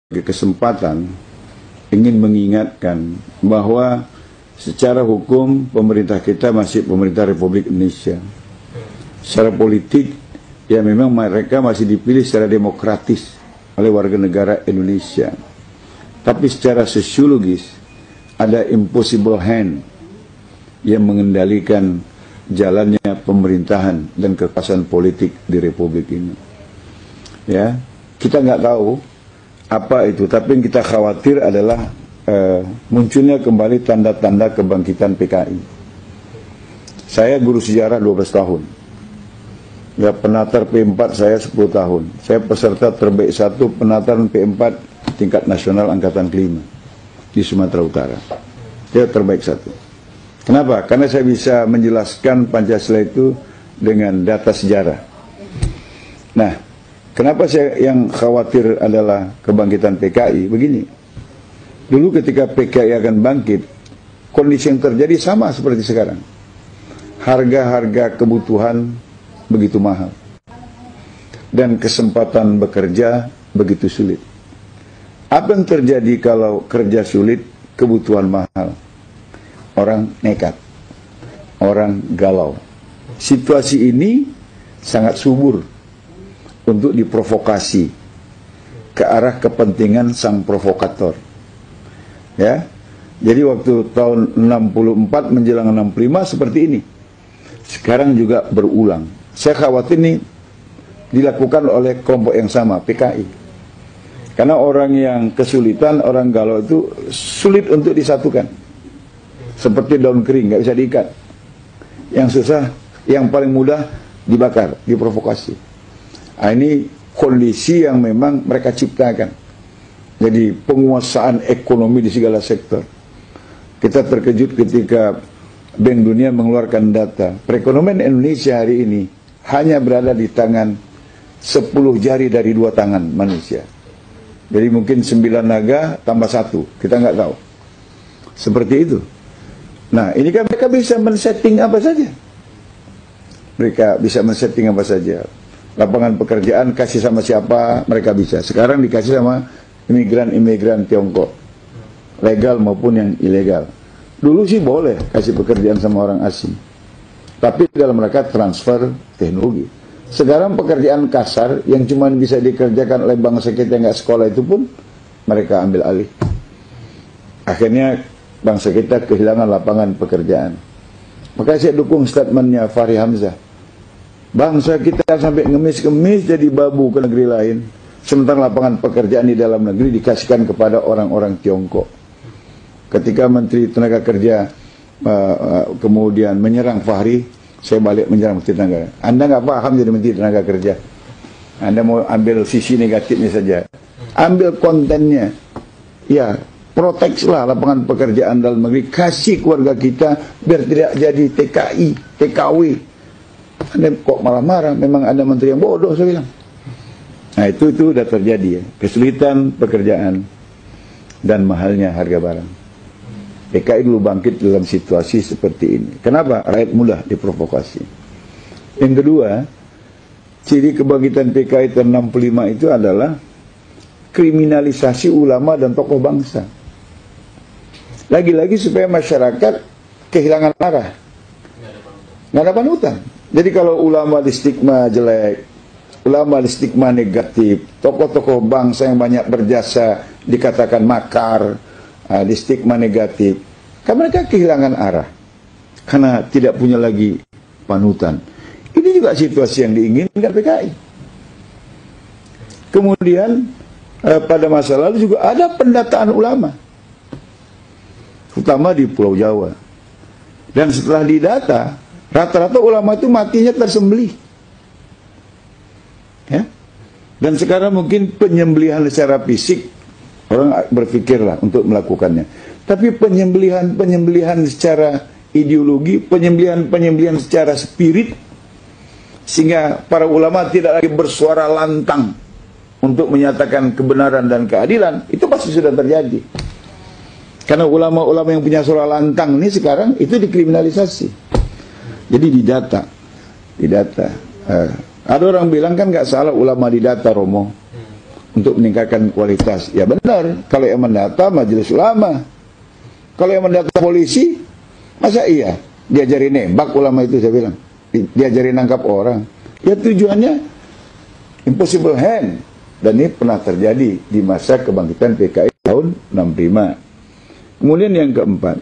kesempatan ingin mengingatkan bahwa secara hukum pemerintah kita masih pemerintah Republik Indonesia. Secara politik ya memang mereka masih dipilih secara demokratis oleh warga negara Indonesia. Tapi secara sosiologis ada impossible hand yang mengendalikan jalannya pemerintahan dan kekuasaan politik di Republik ini. Ya, kita nggak tahu apa itu, tapi yang kita khawatir adalah munculnya kembali tanda-tanda kebangkitan PKI. Saya guru sejarah 12 tahun. Ya, penatar P4 saya 10 tahun. Saya peserta terbaik 1 penataran P4 tingkat nasional angkatan kelima di Sumatera Utara. Saya terbaik 1. Kenapa? Karena saya bisa menjelaskan Pancasila itu dengan data sejarah. Nah, kenapa saya yang khawatir adalah kebangkitan PKI? Begini, dulu ketika PKI akan bangkit, kondisi yang terjadi sama seperti sekarang. Harga-harga kebutuhan begitu mahal. Dan kesempatan bekerja begitu sulit. Apa yang terjadi kalau kerja sulit, kebutuhan mahal? Orang nekat, orang galau. Situasi ini sangat subur untuk diprovokasi ke arah kepentingan sang provokator. Ya, jadi waktu tahun 64 menjelang 65 seperti ini. Sekarang juga berulang. Saya khawatir ini dilakukan oleh kelompok yang sama, PKI. Karena orang yang kesulitan, orang galau itu sulit untuk disatukan. Seperti daun kering, nggak bisa diikat. Yang susah, yang paling mudah dibakar, diprovokasi. Nah, ini kondisi yang memang mereka ciptakan. Jadi penguasaan ekonomi di segala sektor. Kita terkejut ketika Bank Dunia mengeluarkan data. Perekonomian Indonesia hari ini hanya berada di tangan 10 jari dari 2 tangan manusia. Jadi mungkin 9 naga tambah 1, kita nggak tahu. Seperti itu. Nah, ini kan mereka bisa men-setting apa saja. Mereka bisa men-setting apa saja. Lapangan pekerjaan kasih sama siapa, mereka bisa. Sekarang dikasih sama imigran-imigran Tiongkok. Legal maupun yang ilegal. Dulu sih boleh kasih pekerjaan sama orang asing. Tapi dalam rangka transfer teknologi. Sekarang pekerjaan kasar yang cuma bisa dikerjakan oleh bangsa kita yang nggak sekolah itu pun mereka ambil alih. Akhirnya bangsa kita kehilangan lapangan pekerjaan. Maka saya dukung statementnya Fahri Hamzah. Bangsa kita sampai ngemis-ngemis jadi babu ke negeri lain, sementara lapangan pekerjaan di dalam negeri dikasihkan kepada orang-orang Tiongkok. Ketika Menteri Tenaga Kerja kemudian menyerang Fahri, saya balik menyerang Menteri Tenaga. Anda nggak paham jadi Menteri Tenaga Kerja. Anda mau ambil sisi negatifnya saja. Ambil kontennya. Ya, proteksilah lapangan pekerjaan dalam negeri, kasih keluarga kita biar tidak jadi TKI, TKW. Anda kok malah marah? Memang ada menteri yang bodoh, saya bilang. Nah, itu sudah terjadi ya, kesulitan pekerjaan dan mahalnya harga barang. PKI dulu bangkit dalam situasi seperti ini. Kenapa? Rakyat mudah diprovokasi. Yang kedua, ciri kebangkitan PKI tahun 65 itu adalah kriminalisasi ulama dan tokoh bangsa. Lagi-lagi supaya masyarakat kehilangan arah. Nggak ada panutan. Jadi kalau ulama di stigma jelek, ulama di stigma negatif, tokoh-tokoh bangsa yang banyak berjasa dikatakan makar, di stigma negatif, kan mereka kehilangan arah. Karena tidak punya lagi panutan. Ini juga situasi yang diinginkan PKI. Kemudian pada masa lalu juga ada pendataan ulama. Utama di Pulau Jawa. Dan setelah didata, rata-rata ulama itu matinya tersembelih. Ya? Dan sekarang mungkin penyembelihan secara fisik, orang berpikirlah untuk melakukannya. Tapi penyembelihan secara ideologi, penyembelihan secara spirit, sehingga para ulama tidak lagi bersuara lantang untuk menyatakan kebenaran dan keadilan, itu pasti sudah terjadi. Karena ulama-ulama yang punya suara lantang ini sekarang itu dikriminalisasi. Jadi didata. Ada orang bilang kan nggak salah ulama didata, Romo. untuk meningkatkan kualitas. Ya benar, kalau yang mendata majelis ulama. Kalau yang mendata polisi, masa iya diajari nembak ulama itu, saya bilang. Diajari nangkap orang. Ya tujuannya impossible hand. Dan ini pernah terjadi di masa kebangkitan PKI tahun 65. Kemudian yang keempat,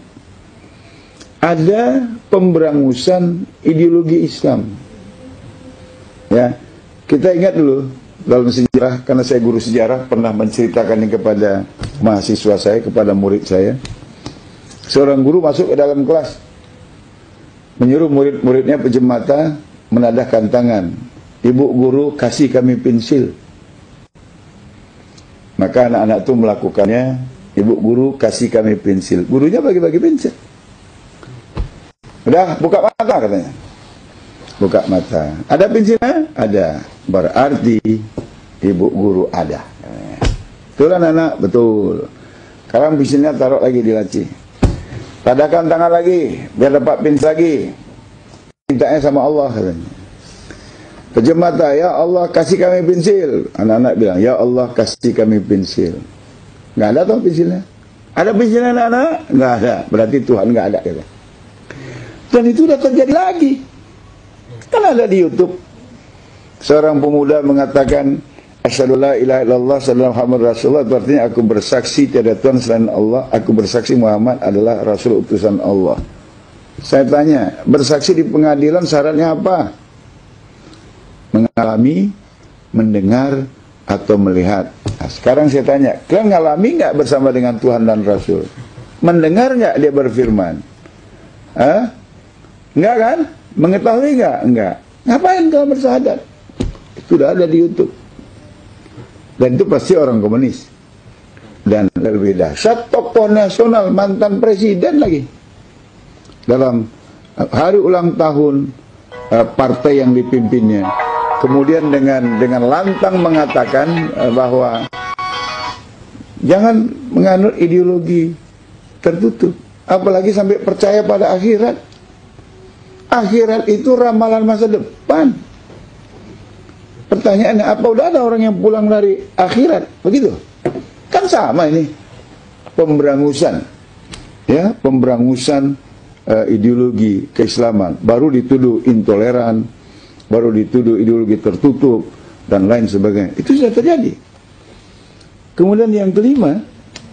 ada pemberangusan ideologi Islam. Ya, kita ingat dulu dalam sejarah, karena saya guru sejarah, pernah menceritakan ini kepada mahasiswa saya, kepada murid saya. Seorang guru masuk ke dalam kelas, menyuruh murid-muridnya pinjam mata, menadahkan tangan. Ibu guru kasih kami pensil. Maka anak-anak itu melakukannya. Ibu guru kasih kami pensil. Gurunya bagi-bagi pensil. Udah, buka mata katanya. Buka mata. Ada pensilnya? Ada. Berarti ibu guru ada. Betul anak-anak? Betul. Sekarang pensilnya taruh lagi di laci. Tadahkan tangan lagi, biar dapat pensil lagi. Mintanya sama Allah katanya. Pejam mata, ya Allah kasih kami pensil. Anak-anak bilang, ya Allah kasih kami pensil. Nggak ada toh pensilnya? Ada pensilnya anak-anak? Nggak ada. Berarti Tuhan nggak ada. Gitu. Dan itu udah terjadi lagi. Kan ada di YouTube. Seorang pemuda mengatakan, asyhadu la ilaha illallah sallallahu alaihi Rasulullah. Itu artinya aku bersaksi tiada Tuhan selain Allah. Aku bersaksi Muhammad adalah Rasul utusan Allah. Saya tanya, bersaksi di pengadilan syaratnya apa? Mengalami, mendengar, atau melihat. Nah, sekarang saya tanya, kalian ngalami nggak bersama dengan Tuhan dan Rasul? Mendengar nggak dia berfirman? Enggak kan? Mengetahui nggak? Enggak. Ngapain kalian bersyahadat? Itu sudah ada di YouTube. Dan itu pasti orang komunis. Dan lebih dahsyat, tokoh nasional, mantan presiden lagi. Dalam hari ulang tahun partai yang dipimpinnya. Kemudian dengan lantang mengatakan bahwa jangan menganut ideologi tertutup. Apalagi sampai percaya pada akhirat. Akhirat itu ramalan masa depan. Pertanyaannya, apa udah ada orang yang pulang dari akhirat? Begitu? Kan sama ini. Pemberangusan. Ya, pemberangusan ideologi keislaman. Baru dituduh intoleran, baru dituduh ideologi tertutup, dan lain sebagainya. Itu sudah terjadi. Kemudian yang kelima,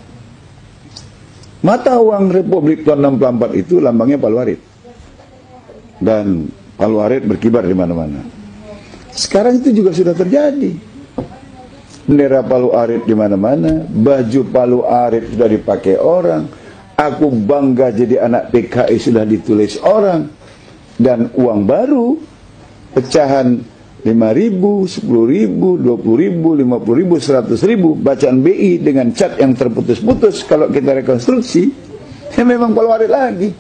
mata uang Republik tahun 64 itu lambangnya Palu Arit. Dan Palu Arit berkibar di mana-mana. Sekarang itu juga sudah terjadi. Bendera Palu Arit di mana-mana, baju Palu Arit sudah dipakai orang. Aku bangga jadi anak PKI sudah ditulis orang. Dan uang baru, pecahan 5.000, 10.000, 20.000, 50.000, 100.000, bacaan BI dengan cat yang terputus-putus. Kalau kita rekonstruksi, ya memang Palu Arit lagi.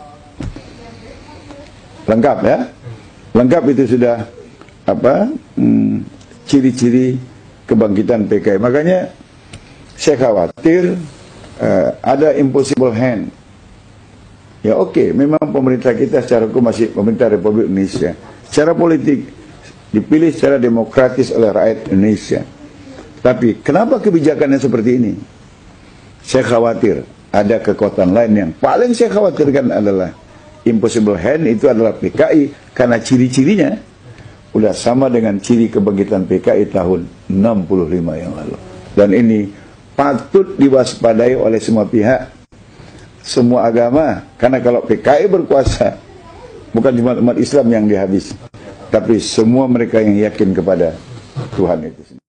Lengkap ya, lengkap itu sudah apa ciri-ciri kebangkitan PKI. Makanya saya khawatir ada impossible hand. Ya oke, memang pemerintah kita secara hukum masih pemerintah Republik Indonesia. Secara politik dipilih secara demokratis oleh rakyat Indonesia. Tapi kenapa kebijakannya seperti ini? Saya khawatir ada kekuatan lain yang paling saya khawatirkan adalah impossible hand. Itu adalah PKI, karena ciri-cirinya udah sama dengan ciri kebangkitan PKI tahun 65 yang lalu. Dan ini patut diwaspadai oleh semua pihak, semua agama. Karena kalau PKI berkuasa, bukan cuma umat Islam yang dihabisi, tapi semua mereka yang yakin kepada Tuhan itu sendiri.